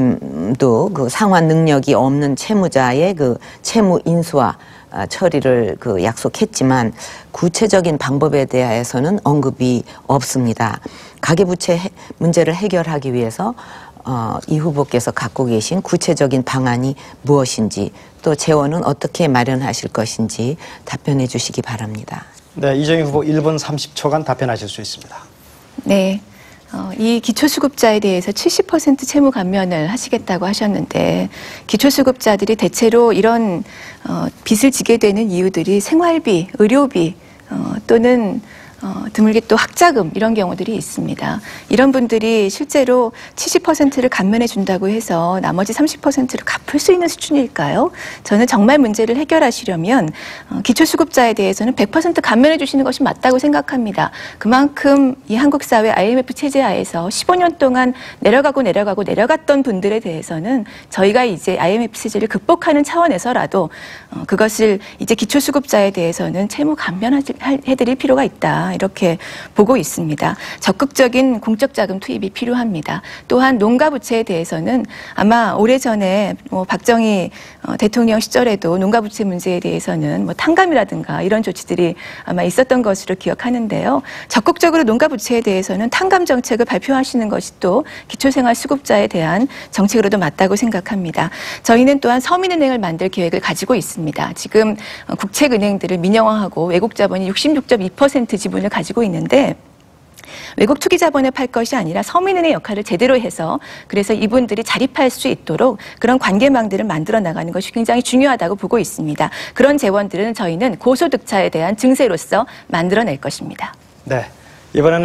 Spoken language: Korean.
또 그 상환 능력이 없는 채무자의 그 채무 인수와 처리를 약속했지만 구체적인 방법에 대해서는 언급이 없습니다. 가계부채 문제를 해결하기 위해서 이 후보께서 갖고 계신 구체적인 방안이 무엇인지 또 재원은 어떻게 마련하실 것인지 답변해 주시기 바랍니다. 네, 이정희 후보 1분 30초간 답변하실 수 있습니다. 네. 이 기초수급자에 대해서 70% 채무 감면을 하시겠다고 하셨는데 기초수급자들이 대체로 이런 빚을 지게 되는 이유들이 생활비, 의료비 또는 드물게 또 학자금 이런 경우들이 있습니다. 이런 분들이 실제로 70%를 감면해 준다고 해서 나머지 30%를 갚을 수 있는 수준일까요? 저는 정말 문제를 해결하시려면 기초수급자에 대해서는 100% 감면해 주시는 것이 맞다고 생각합니다. 그만큼 이 한국 사회 IMF 체제 하에서 15년 동안 내려갔던 분들에 대해서는 저희가 이제 IMF 체제를 극복하는 차원에서라도 그것을 이제 기초수급자에 대해서는 채무 감면해드릴 필요가 있다. 이렇게 보고 있습니다. 적극적인 공적 자금 투입이 필요합니다. 또한 농가 부채에 대해서는 아마 오래전에 박정희 대통령 시절에도 농가 부채 문제에 대해서는 탕감이라든가 이런 조치들이 아마 있었던 것으로 기억하는데요. 적극적으로 농가 부채에 대해서는 탕감 정책을 발표하시는 것이 또 기초생활수급자에 대한 정책으로도 맞다고 생각합니다. 저희는 또한 서민은행을 만들 계획을 가지고 있습니다. 지금 국책은행들을 민영화하고 외국 자본이 66.2% 지분을 가지고 있는데 외국 투기 자본을 팔 것이 아니라 서민은의 역할을 제대로 해서 그래서 이분들이 자립할 수 있도록 그런 관계망들을 만들어 나가는 것이 굉장히 중요하다고 보고 있습니다. 그런 재원들은 저희는 고소득자에 대한 증세로서 만들어낼 것입니다. 네, 이번에는